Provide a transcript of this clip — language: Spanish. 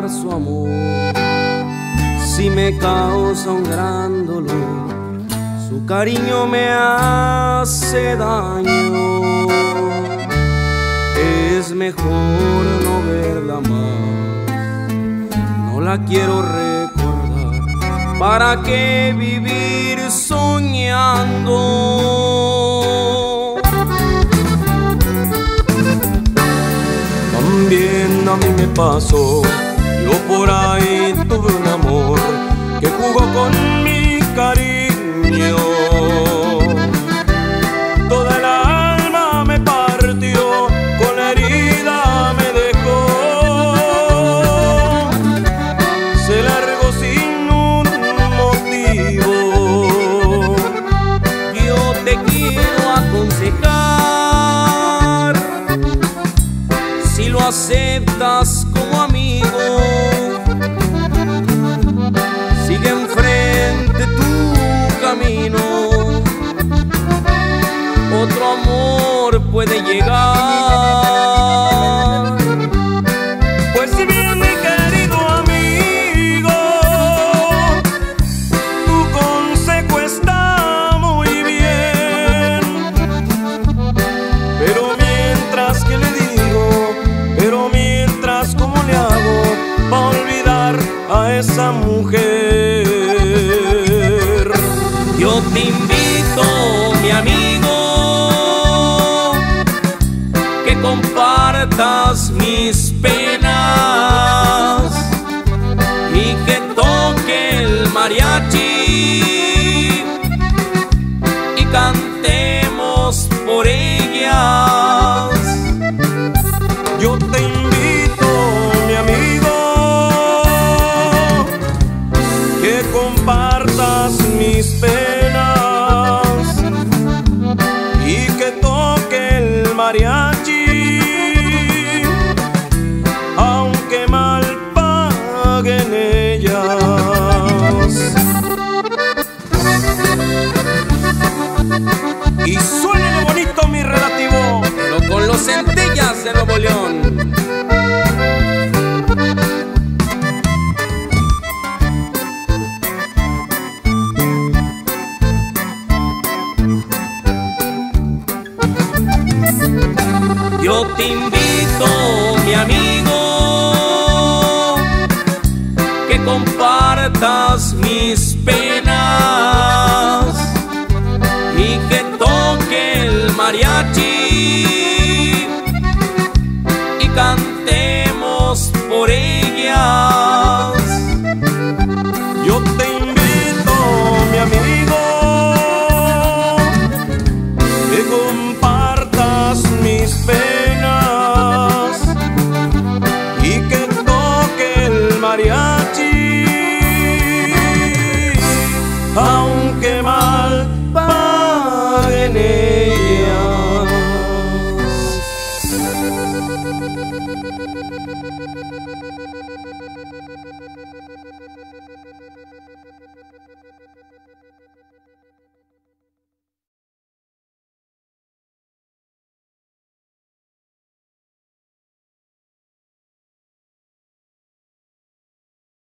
su amor. Si me causa un gran dolor, su cariño me hace daño. Es mejor no verla más, no la quiero recordar. ¿Para qué vivir soñando? También a mí me pasó, yo por ahí tuve un amor que jugó con mi cariño. Toda el alma me partió, con la herida me dejó. Se largó sin un motivo. Yo te quiero aconsejar, si lo aceptas como amigo, sigue enfrente tu camino. Otro amor puede llegar. Pues si bien, mi querido amigo, tu consejo está muy bien, pero mientras, ¿qué le digo? Pero mientras, ¿cómo le hago para olvidar a esa mujer? Yo te invito, mi amigo, que compartas mis penas y que toque el mariachi y cantemos por ellas. Yo te invito, mi amigo, que compartas mis penas y que toque el mariachi, aunque mal paguen ellas. Y suene bonito mi relativo, pero con los Centellas de Nuevo León. Yo te invito, mi amigo, que compartas mis penas y que toque el mariachi y cantemos por ellas. Yo te invito, mi amigo, que compartas mis penas y que toque el mariachi.